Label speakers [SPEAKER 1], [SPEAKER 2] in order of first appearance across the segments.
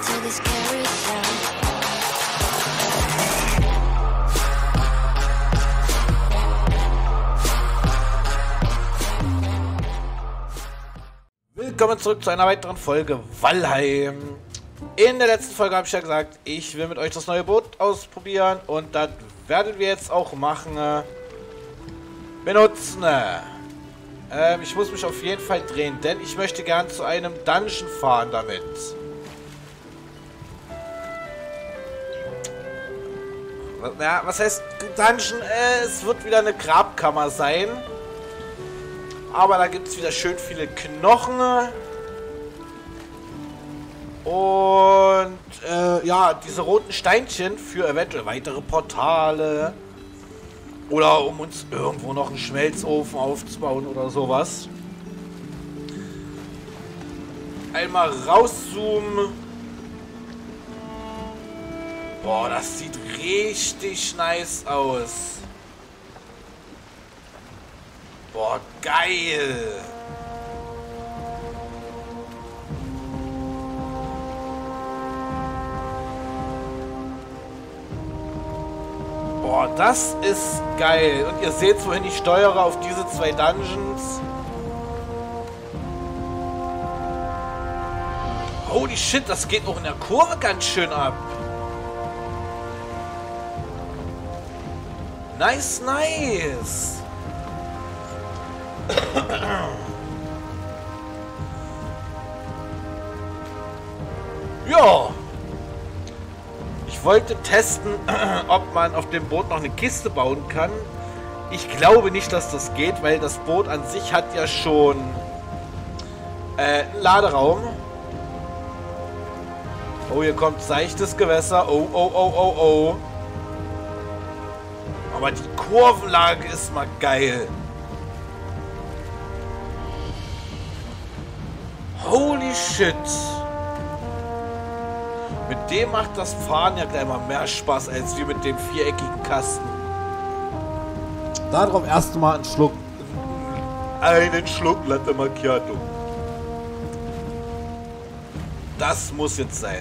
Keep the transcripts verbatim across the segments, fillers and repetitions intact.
[SPEAKER 1] to this carousel.
[SPEAKER 2] Willkommen zurück zu einer weiteren Folge Valheim. In der letzten Folge habe ich ja gesagt, ich will mit euch das neue Boot ausprobieren und das werden wir jetzt auch machen. Benutzen. Ähm, ich muss mich auf jeden Fall drehen, denn ich möchte gern zu einem Dungeon fahren damit. Ja, was heißt Dungeon? Äh, es wird wieder eine Grabkammer sein. Aber da gibt es wieder schön viele Knochen. Und äh, ja, diese roten Steinchen für eventuell weitere Portale. Oder um uns irgendwo noch einen Schmelzofen aufzubauen oder sowas. Einmal rauszoomen. Boah, das sieht richtig nice aus. Boah, geil. Boah, das ist geil. Und ihr seht, wohin ich steuere auf diese zwei Dungeons. Holy shit, das geht auch in der Kurve ganz schön ab. Nice, nice. Ja. Ich wollte testen, ob man auf dem Boot noch eine Kiste bauen kann. Ich glaube nicht, dass das geht, weil das Boot an sich hat ja schon äh, einen Laderaum. Oh, hier kommt seichtes Gewässer. Oh, oh, oh, oh, oh. Aber die Kurvenlage ist mal geil. Holy shit. Mit dem macht das Fahren ja gleich mal mehr Spaß als wie mit dem viereckigen Kasten.
[SPEAKER 3] Darauf erst mal einen Schluck.
[SPEAKER 2] Einen Schluck Latte Macchiato. Das muss jetzt sein.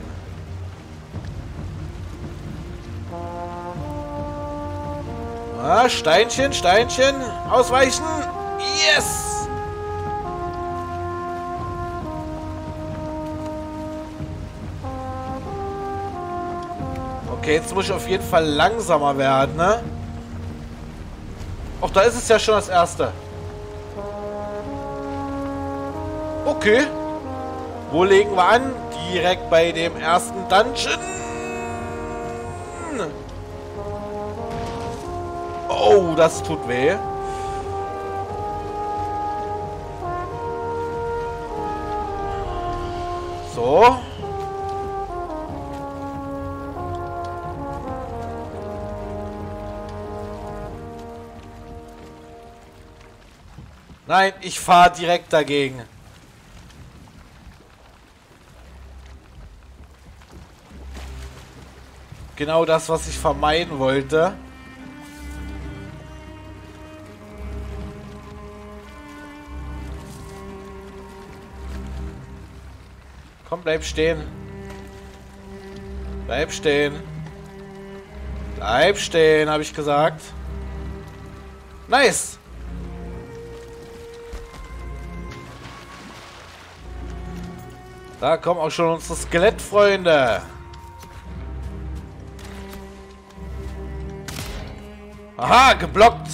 [SPEAKER 2] Ah, Steinchen, Steinchen. Ausweichen. Yes! Okay, jetzt muss ich auf jeden Fall langsamer werden, ne? Ach, da ist es ja schon das erste. Okay. Wo legen wir an? Direkt bei dem ersten Dungeon. Oh, das tut weh. So. Nein, ich fahre direkt dagegen. Genau das, was ich vermeiden wollte. Komm, bleib stehen. Bleib stehen. Bleib stehen, habe ich gesagt. Nice. Da kommen auch schon unsere Skelettfreunde. Aha, geblockt.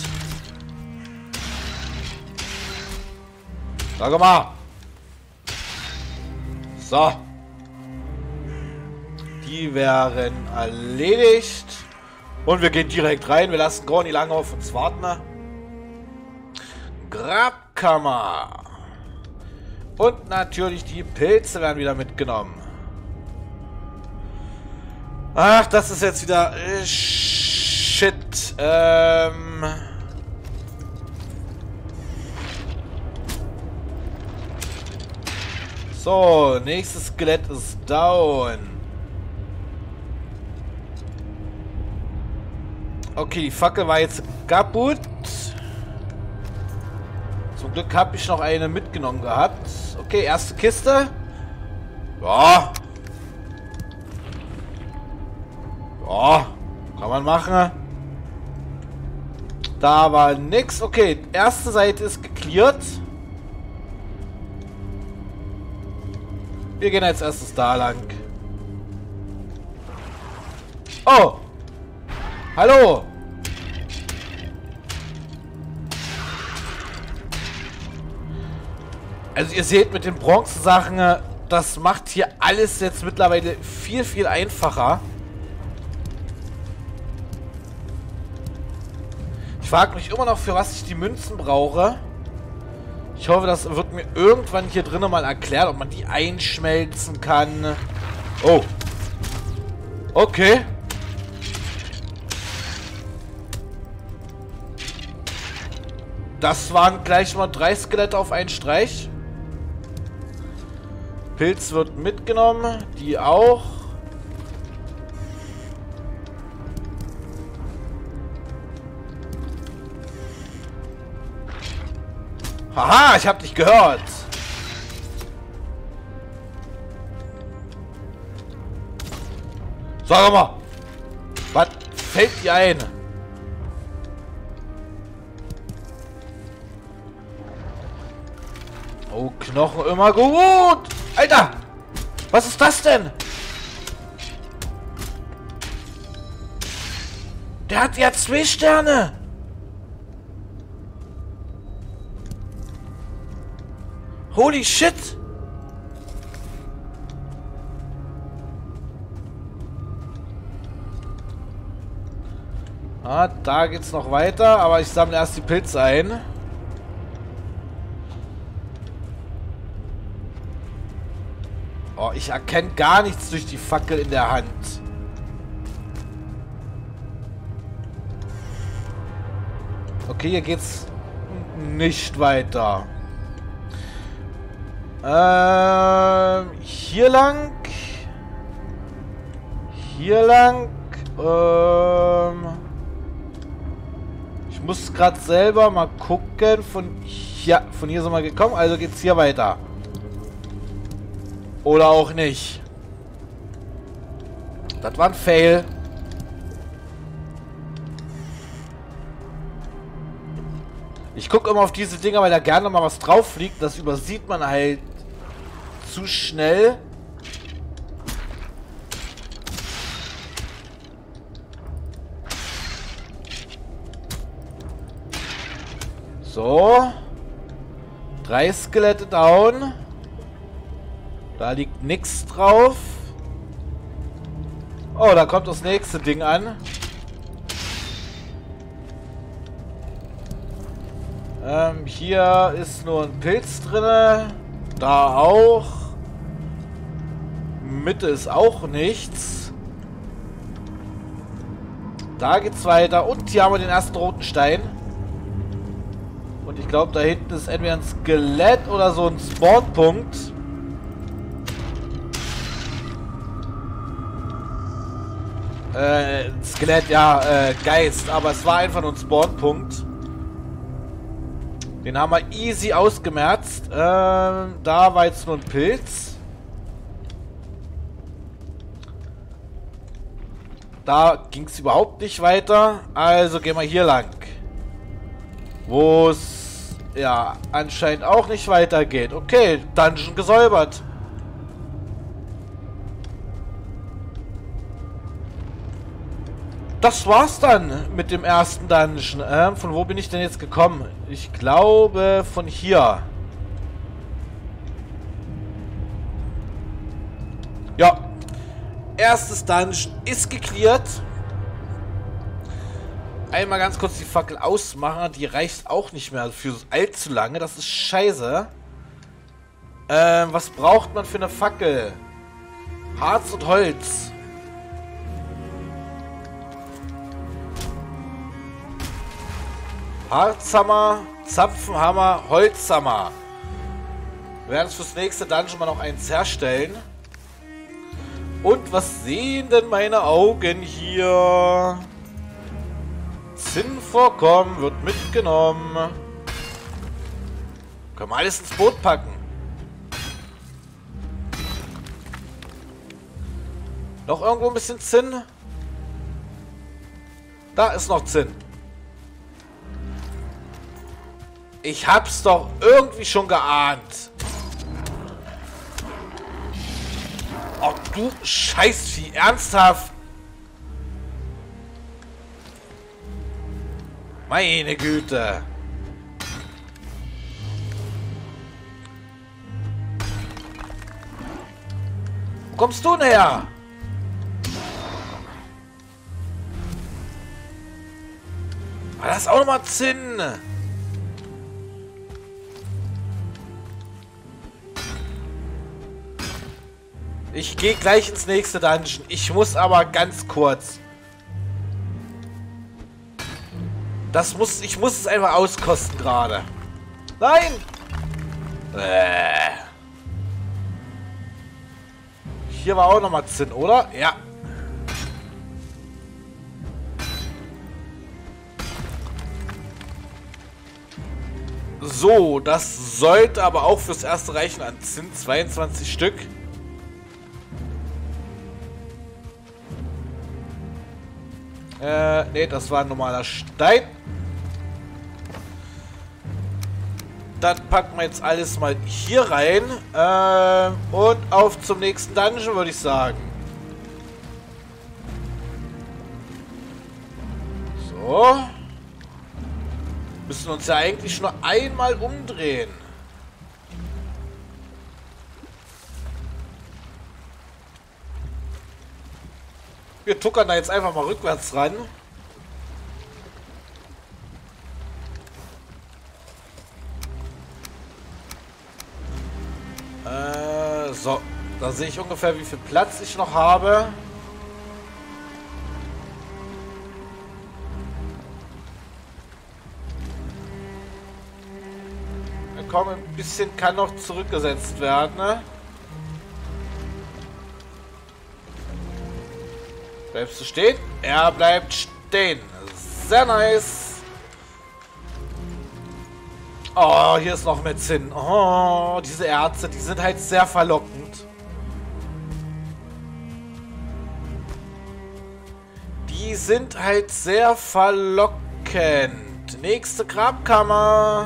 [SPEAKER 2] Sag mal. So. Die wären erledigt. Und wir gehen direkt rein. Wir lassen gar nicht lange auf uns warten. Grabkammer. Und natürlich die Pilze werden wieder mitgenommen. Ach, das ist jetzt wieder äh, Shit. Ähm... So, nächstes Skelett ist down. Okay, die Fackel war jetzt kaputt. Zum Glück habe ich noch eine mitgenommen gehabt. Okay, erste Kiste. Ja. Oh, kann man machen. Da war nix. Okay, erste Seite ist geklärt. Wir gehen als erstes da lang. Oh! Hallo! Also ihr seht mit den Bronze-Sachen, das macht hier alles jetzt mittlerweile viel, viel einfacher. Ich frage mich immer noch, für was ich die Münzen brauche. Ich hoffe, das wird mir irgendwann hier drinnen mal erklärt, ob man die einschmelzen kann. Oh. Okay. Das waren gleich mal drei Skelette auf einen Streich. Pilz wird mitgenommen. Die auch. Haha, ich hab dich gehört. Sag mal. Was fällt dir ein? Oh, Knochen immer gut. Alter! Was ist das denn? Der hat ja zwei Sterne. Holy shit! Ah, da geht's noch weiter, aber ich sammle erst die Pilze ein. Oh, ich erkenne gar nichts durch die Fackel in der Hand. Okay, hier geht's nicht weiter. Ähm, hier lang. Hier lang. Ähm, ich muss gerade selber mal gucken. Von hier, von hier sind wir gekommen, also geht's hier weiter. Oder auch nicht. Das war ein Fail. Ich gucke immer auf diese Dinger, weil da gerne mal was drauf fliegt. Das übersieht man halt zu schnell. So. Drei Skelette down. Da liegt nichts drauf. Oh, da kommt das nächste Ding an. Ähm, hier ist nur ein Pilz drin. Da auch. Mitte ist auch nichts. Da geht's weiter. Und hier haben wir den ersten roten Stein. Und ich glaube, da hinten ist entweder ein Skelett oder so ein Spawnpunkt. Äh, Skelett, ja, äh, Geist. Aber es war einfach nur ein Spawnpunkt. Den haben wir easy ausgemerzt. Ähm, da war jetzt nur ein Pilz. Da ging es überhaupt nicht weiter. Also gehen wir hier lang. Wo es ja anscheinend auch nicht weitergeht. Okay, Dungeon gesäubert. Das war's dann mit dem ersten Dungeon. Ähm, von wo bin ich denn jetzt gekommen? Ich glaube von hier. Ja. Erstes Dungeon ist geklärt. Einmal ganz kurz die Fackel ausmachen. Die reicht auch nicht mehr für allzu lange. Das ist scheiße. Ähm, was braucht man für eine Fackel? Harz und Holz. Harzhammer, Zapfenhammer, Holzhammer. Wir werden uns fürs nächste Dungeon mal noch eins herstellen. Und was sehen denn meine Augen hier? Zinnvorkommen wird mitgenommen. Können wir alles ins Boot packen. Noch irgendwo ein bisschen Zinn? Da ist noch Zinn. Ich hab's doch irgendwie schon geahnt. Oh, du Scheißvieh. Ernsthaft? Meine Güte. Wo kommst du denn her? War das auch nochmal Zinn? Ich gehe gleich ins nächste Dungeon. Ich muss aber ganz kurz. Das muss, ich muss es einfach auskosten gerade. Nein! Äh. Hier war auch nochmal Zinn, oder? Ja. So, das sollte aber auch fürs erste reichen an Zinn. zweiundzwanzig Stück. Äh, nee, das war ein normaler Stein. Dann packen wir jetzt alles mal hier rein. Äh, und auf zum nächsten Dungeon, würde ich sagen. So. Müssen uns ja eigentlich nur einmal umdrehen. Wir tuckern da jetzt einfach mal rückwärts ran. Äh, so. Da sehe ich ungefähr, wie viel Platz ich noch habe. Ja, komm, ein bisschen kann noch zurückgesetzt werden, ne? Bleibst du stehen? Er bleibt stehen. Sehr nice. Oh, hier ist noch mehr Zinn. Oh, diese Erze, die sind halt sehr verlockend. Die sind halt sehr verlockend. Nächste Grabkammer.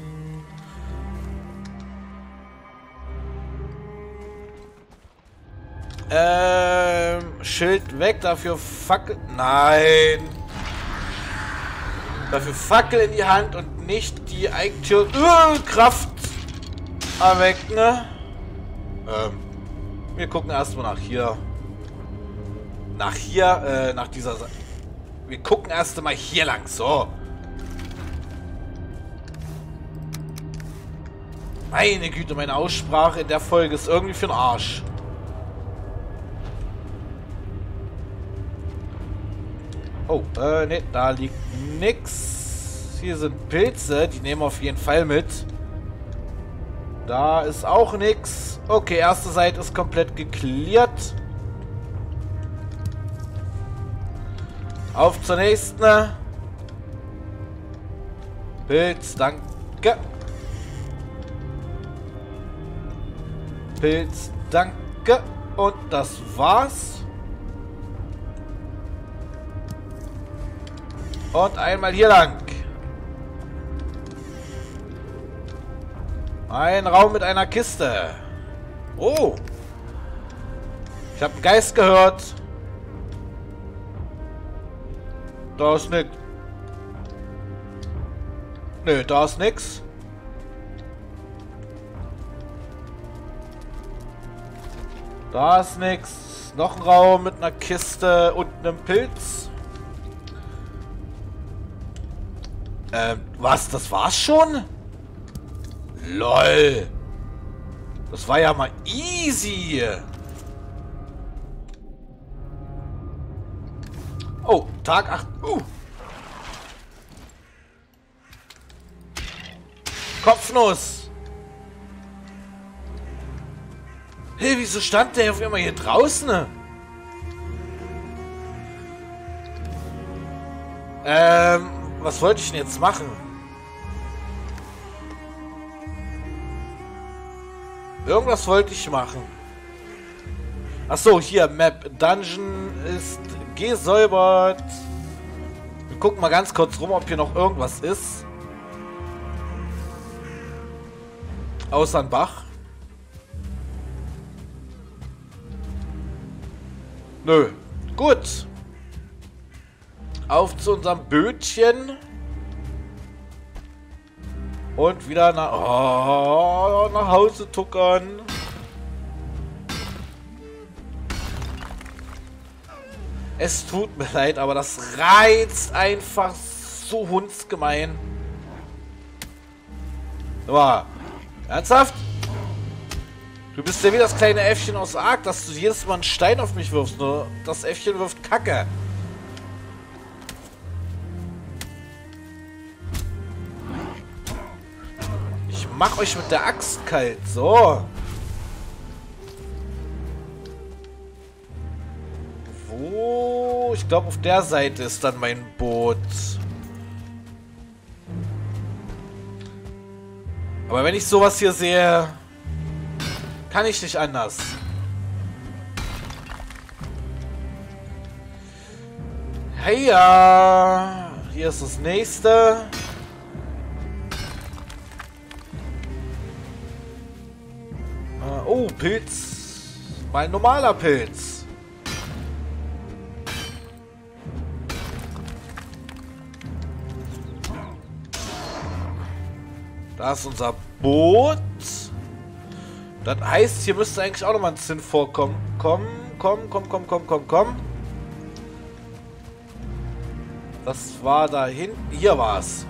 [SPEAKER 2] Ähm, Schild weg, dafür Fackel... Nein! Dafür Fackel in die Hand und nicht die Eigentür... Uh, Kraft erwecken, ne? Ähm, wir gucken erstmal nach hier. Nach hier, äh, nach dieser Seite. Wir gucken erst mal hier lang, so. Meine Güte, meine Aussprache in der Folge ist irgendwie für den Arsch. Oh, äh, ne, da liegt nix. Hier sind Pilze, die nehmen wir auf jeden Fall mit. Da ist auch nix. Okay, erste Seite ist komplett geklärt. Auf zur nächsten. Pilz, danke. Pilz, danke. Und das war's. Und einmal hier lang. Ein Raum mit einer Kiste. Oh. Ich habe einen Geist gehört. Da ist nix. Nö, da ist nix. Da ist nix. Noch ein Raum mit einer Kiste und einem Pilz. Ähm, was? Das war's schon? LOL. Das war ja mal easy. Oh, Tag acht. Uh. Kopfnuss. Hey, wieso stand der auf einmal hier draußen? Ähm, was wollte ich denn jetzt machen? Irgendwas wollte ich machen. Ach so, hier, Map. Dungeon ist gesäubert. Wir gucken mal ganz kurz rum, ob hier noch irgendwas ist. Außer ein Bach. Nö. Gut. Auf zu unserem Bötchen. Und wieder nach, oh, nach Hause tuckern. Es tut mir leid, aber das reizt einfach so hundsgemein. Aber, ernsthaft? Du bist ja wie das kleine Äffchen aus Ark, dass du jedes Mal einen Stein auf mich wirfst. Nur das Äffchen wirft Kacke. Ich mach euch mit der Axt kalt. So. Wo? Ich glaube, auf der Seite ist dann mein Boot. Aber wenn ich sowas hier sehe, kann ich nicht anders. Hey ja, hier ist das nächste. Uh, oh, Pilz. Mein normaler Pilz. Da ist unser Boot. Das heißt, hier müsste eigentlich auch nochmal ein Zinn vorkommen. Komm, komm, komm, komm, komm, komm, komm. Das war da hinten. Hier war es.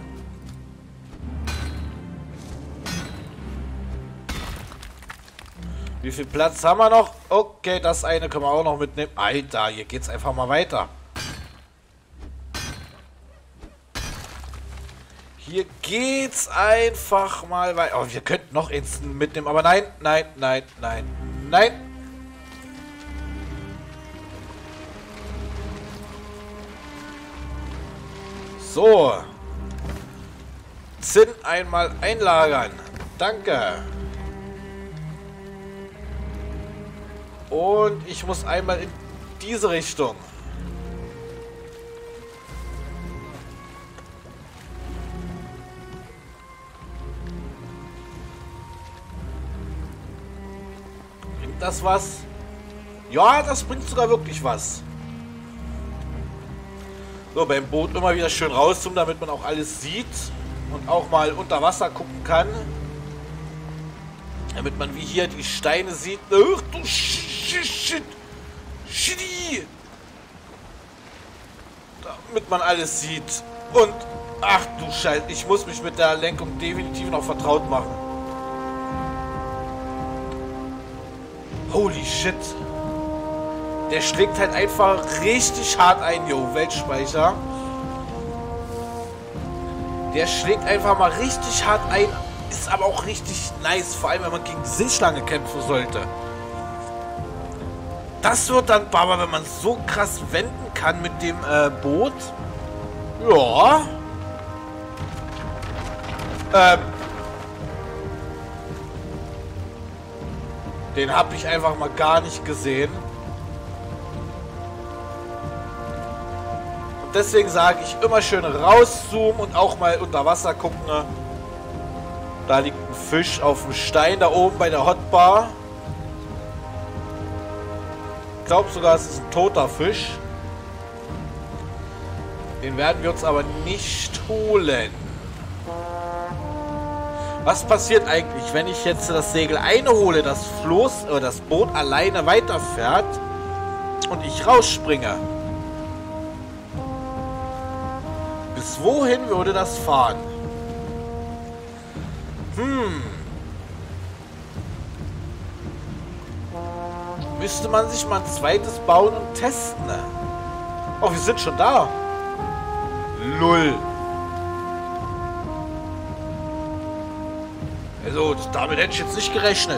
[SPEAKER 2] Wie viel Platz haben wir noch? Okay, das eine können wir auch noch mitnehmen. Alter, hier geht's einfach mal weiter. Hier geht's einfach mal weiter. Oh, wir könnten noch eins mitnehmen, aber nein, nein, nein, nein, nein. So. Zinn einmal einlagern. Danke. Und ich muss einmal in diese Richtung. Bringt das was? Ja, das bringt sogar wirklich was. So, beim Boot immer wieder schön rauszoomen, damit man auch alles sieht. Und auch mal unter Wasser gucken kann. Damit man wie hier die Steine sieht. Ach du Shit. Shit. Damit man alles sieht. Und ach du Scheiße, ich muss mich mit der Lenkung definitiv noch vertraut machen. Holy shit. Der schlägt halt einfach richtig hart ein, yo, Weltspeicher. Der schlägt einfach mal richtig hart ein. Ist aber auch richtig nice, vor allem wenn man gegen die Seeschlange kämpfen sollte. Das wird dann Baba, wenn man so krass wenden kann mit dem äh, Boot. Ja. Ähm. Den habe ich einfach mal gar nicht gesehen. Und deswegen sage ich immer schön rauszoomen und auch mal unter Wasser gucken. Ne? Da liegt ein Fisch auf dem Stein, da oben bei der Hotbar. Ich glaube sogar, es ist ein toter Fisch. Den werden wir uns aber nicht holen. Was passiert eigentlich, wenn ich jetzt das Segel einhole, das Floß oder das Boot alleine weiterfährt und ich rausspringe? Bis wohin würde das fahren? Hm. Müsste man sich mal ein zweites bauen und testen. Oh, wir sind schon da. Lull. Also, damit hätte ich jetzt nicht gerechnet.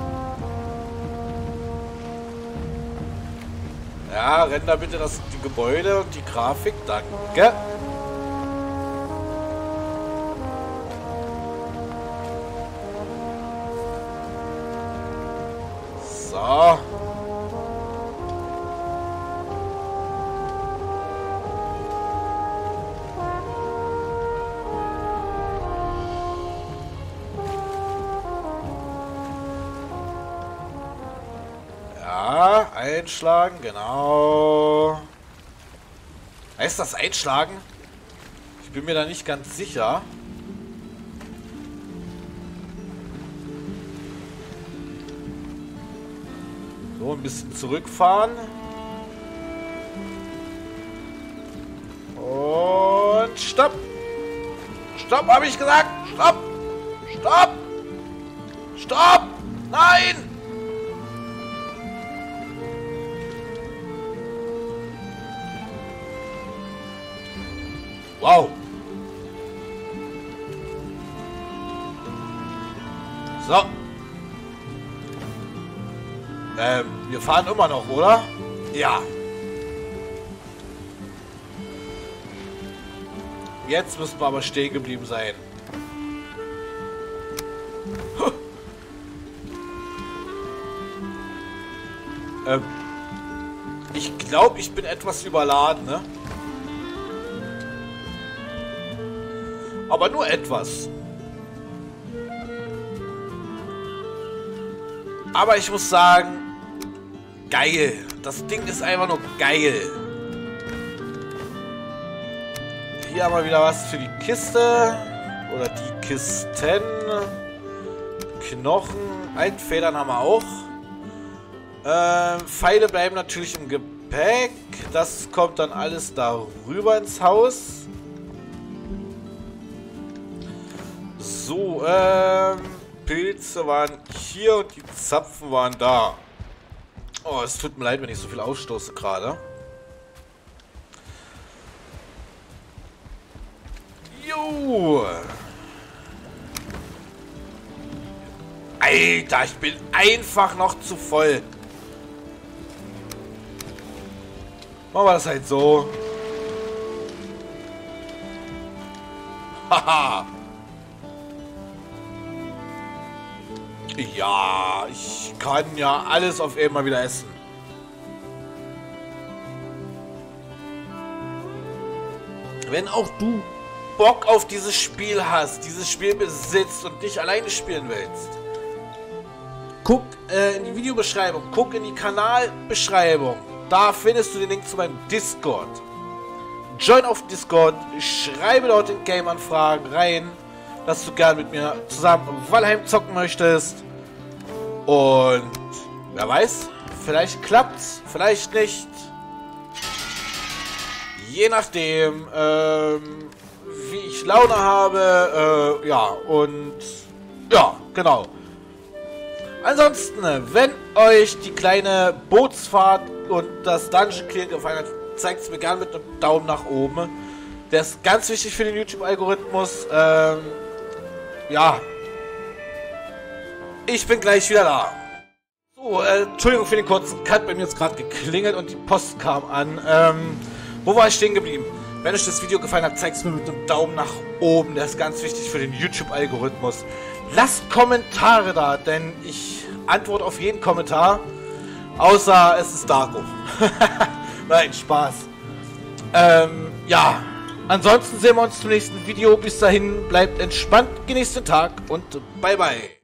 [SPEAKER 2] Ja, render bitte das die Gebäude und die Grafik. Danke. So. Ja, einschlagen, genau. Heißt das einschlagen? Ich bin mir da nicht ganz sicher. So, ein bisschen zurückfahren. Und stopp! Stopp, habe ich gesagt! Stopp! Stopp! Stopp! Nein! Wow! So. Ähm, wir fahren immer noch, oder? Ja. Jetzt müssen wir aber stehen geblieben sein. Huh. Ähm, ich glaube, ich bin etwas überladen, ne? Aber nur etwas. Aber ich muss sagen, geil. Das Ding ist einfach nur geil. Hier haben wir wieder was für die Kiste. Oder die Kisten. Knochen. Einfedern haben wir auch. Ähm, Pfeile bleiben natürlich im Gepäck. Das kommt dann alles darüber ins Haus. So, ähm... Pilze waren hier und die Zapfen waren da. Oh, es tut mir leid, wenn ich so viel ausstoße gerade. Jo. Alter, ich bin einfach noch zu voll. Machen wir das halt so. Haha. Ja, ich kann ja alles auf einmal wieder essen. Wenn auch du Bock auf dieses Spiel hast, dieses Spiel besitzt und nicht alleine spielen willst, guck äh, in die Videobeschreibung, guck in die Kanalbeschreibung. Da findest du den Link zu meinem Discord. Join auf Discord, schreibe dort in Game-Anfragen rein, dass du gern mit mir zusammen Valheim zocken möchtest. Und wer weiß, vielleicht klappt's, vielleicht nicht. Je nachdem, ähm, wie ich Laune habe, äh, ja, und ja, genau. Ansonsten, wenn euch die kleine Bootsfahrt und das Dungeon Clear gefallen hat, zeigt es mir gerne mit einem Daumen nach oben. Der ist ganz wichtig für den YouTube-Algorithmus. Ähm, ja. Ich bin gleich wieder da. So, äh, Entschuldigung für den kurzen Cut. Bei mir ist gerade geklingelt und die Post kam an. Ähm, wo war ich stehen geblieben? Wenn euch das Video gefallen hat, zeigt es mir mit einem Daumen nach oben. Der ist ganz wichtig für den YouTube-Algorithmus. Lasst Kommentare da, denn ich antworte auf jeden Kommentar. Außer es ist Darko. Nein, Spaß. Ähm, ja. Ansonsten sehen wir uns zum nächsten Video. Bis dahin, bleibt entspannt, genießt den Tag und bye bye.